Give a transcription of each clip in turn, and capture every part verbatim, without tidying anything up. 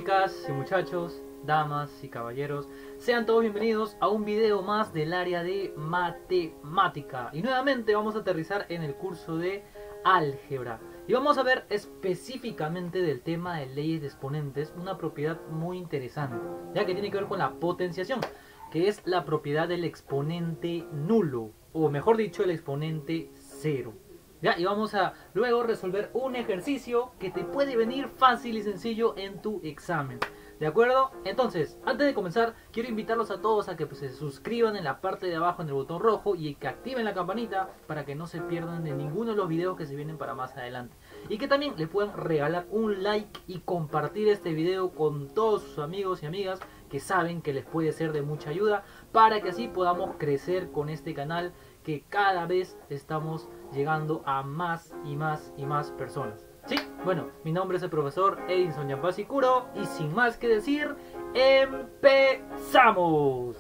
Chicas y muchachos, damas y caballeros, sean todos bienvenidos a un video más del área de matemática. Y nuevamente vamos a aterrizar en el curso de álgebra. Y vamos a ver específicamente del tema de leyes de exponentes, una propiedad muy interesante, ya que tiene que ver con la potenciación, que es la propiedad del exponente nulo, o mejor dicho, el exponente cero. ¿Ya? Y vamos a luego resolver un ejercicio que te puede venir fácil y sencillo en tu examen. ¿De acuerdo? Entonces, antes de comenzar, quiero invitarlos a todos a que pues, se suscriban en la parte de abajo en el botón rojo y que activen la campanita para que no se pierdan de ninguno de los videos que se vienen para más adelante. Y que también le puedan regalar un like y compartir este video con todos sus amigos y amigas que saben que les puede ser de mucha ayuda, para que así podamos crecer con este canal, que cada vez estamos llegando a más y más y más personas. Sí, bueno, mi nombre es el profesor Edinson Yampasi Kuro y sin más que decir, ¡empezamos!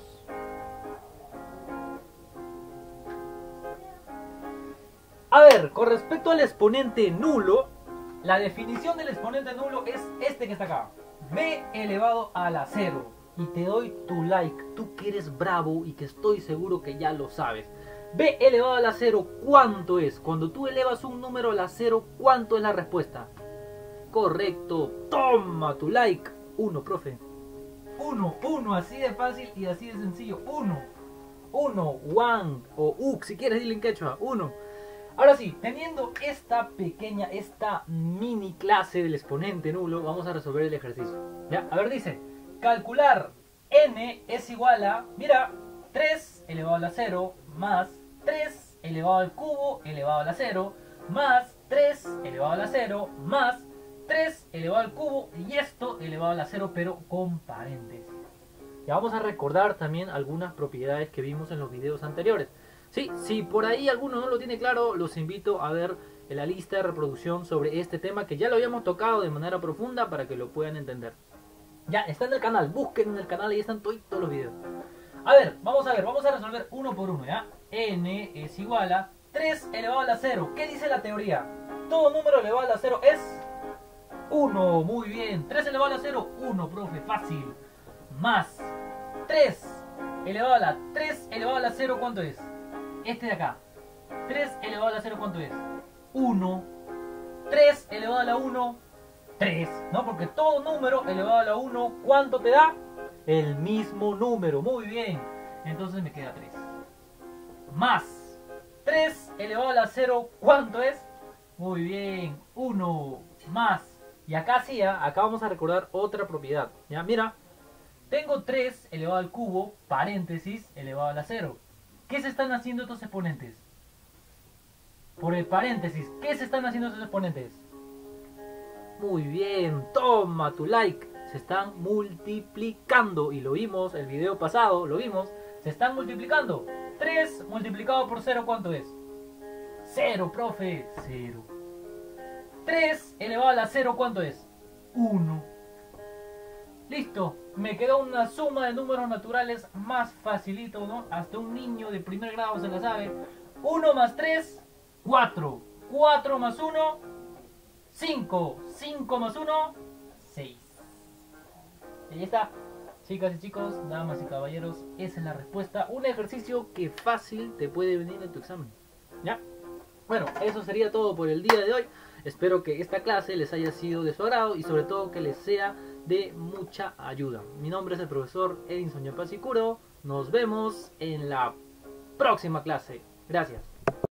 A ver, con respecto al exponente nulo, la definición del exponente nulo es este que está acá, b elevado a la cero. Y te doy tu like, tú que eres bravo y que estoy seguro que ya lo sabes. B elevado a la cero, ¿cuánto es? Cuando tú elevas un número a la cero, ¿cuánto es la respuesta? Correcto, toma tu like. Uno, profe. Uno, uno, así de fácil y así de sencillo. Uno, uno, one, o uk, si quieres dile en quechua, uno. Ahora sí, teniendo esta pequeña, esta mini clase del exponente nulo, vamos a resolver el ejercicio. ¿Ya? A ver, dice, calcular n es igual a, mira, tres elevado a la cero más tres elevado al cubo elevado a la cero más tres elevado a la cero más tres elevado al cubo y esto elevado a la cero pero con paréntesis. Ya vamos a recordar también algunas propiedades que vimos en los videos anteriores. Sí, si por ahí alguno no lo tiene claro, los invito a ver la lista de reproducción sobre este tema que ya lo habíamos tocado de manera profunda para que lo puedan entender. Ya, está en el canal, busquen en el canal y están todos los videos. A ver, vamos a ver, vamos a resolver uno por uno, ¿ya? N es igual a tres elevado a la cero. ¿Qué dice la teoría? Todo número elevado a la cero es uno. Muy bien. tres elevado a la cero, uno, profe, fácil. Más tres elevado a la tres elevado a la cero, ¿cuánto es? Este de acá. tres elevado a la cero, ¿cuánto es? uno. tres elevado a la uno, tres, ¿no? Porque todo número elevado a la uno, ¿cuánto te da? El mismo número, muy bien. Entonces me queda tres. Más tres elevado a la cero, ¿cuánto es? Muy bien, uno. Más. Y acá sí, ¿eh? Acá vamos a recordar otra propiedad. Ya, mira. Tengo tres elevado al cubo, paréntesis, elevado a la cero. ¿Qué se están haciendo estos exponentes? Por el paréntesis, ¿qué se están haciendo estos exponentes? Muy bien, toma tu like. Se están multiplicando y lo vimos el video pasado, lo vimos, se están multiplicando. tres multiplicado por cero, ¿cuánto es? cero, profe, cero. tres elevado a la cero, ¿cuánto es? uno. Listo, me quedó una suma de números naturales más facilito, ¿no? Hasta un niño de primer grado se la sabe. uno más tres, cuatro. cuatro más uno, cinco. cinco más uno, seis. Y ahí está, chicas y chicos, damas y caballeros, esa es la respuesta. Un ejercicio que fácil te puede venir en tu examen. ¿Ya? Bueno, eso sería todo por el día de hoy. Espero que esta clase les haya sido de su agrado y sobre todo que les sea de mucha ayuda. Mi nombre es el profesor Edinson Yampasi Kuro. Nos vemos en la próxima clase. Gracias.